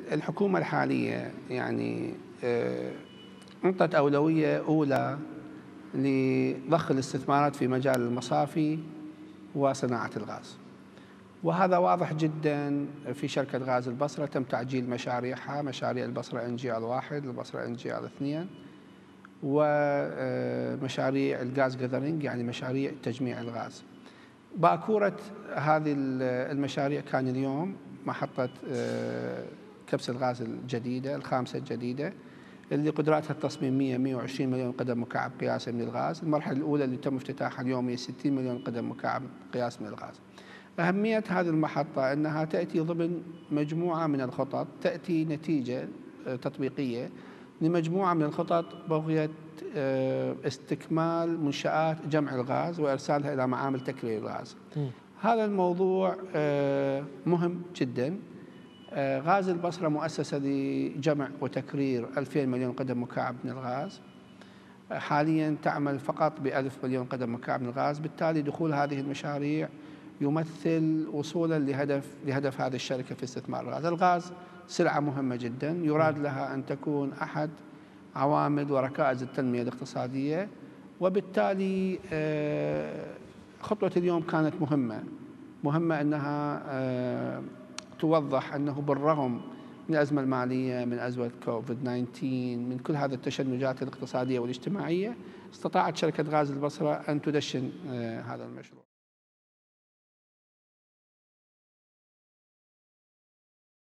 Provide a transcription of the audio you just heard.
الحكومة الحالية يعني أعطت أولوية أولى لضخ الاستثمارات في مجال المصافي وصناعة الغاز، وهذا واضح جدا في شركة غاز البصرة. تم تعجيل مشاريعها، مشاريع البصرة NGL1، البصرة NGL2، ومشاريع الغاز جاذرينج، يعني مشاريع تجميع الغاز. باكورة هذه المشاريع كان اليوم محطة كبس الغاز الجديدة الخامسة الجديدة، اللي قدراتها التصميم 120 مليون قدم مكعب قياسي من الغاز. المرحلة الأولى اللي تم افتتاحها اليوم هي 60 مليون قدم مكعب قياس من الغاز. أهمية هذه المحطة أنها تأتي ضمن مجموعة من الخطط، تأتي نتيجة تطبيقية لمجموعة من الخطط بغية استكمال منشآت جمع الغاز وإرسالها إلى معامل تكرير الغاز. هذا الموضوع مهم جدا. غاز البصرة مؤسسة لجمع وتكرير 2000 مليون قدم مكعب من الغاز، حاليا تعمل فقط ب1000 مليون قدم مكعب من الغاز. بالتالي دخول هذه المشاريع يمثل وصولا لهدف هذه الشركة في استثمار الغاز. الغاز سلعة مهمة جدا، يراد لها أن تكون أحد عوامل وركائز التنمية الاقتصادية، وبالتالي خطوة اليوم كانت مهمة أنها توضح أنه بالرغم من الأزمة المالية، من أزمة كوفيد-19، من كل هذه التشنجات الاقتصادية والاجتماعية، استطاعت شركة غاز البصرة أن تدشن هذا المشروع.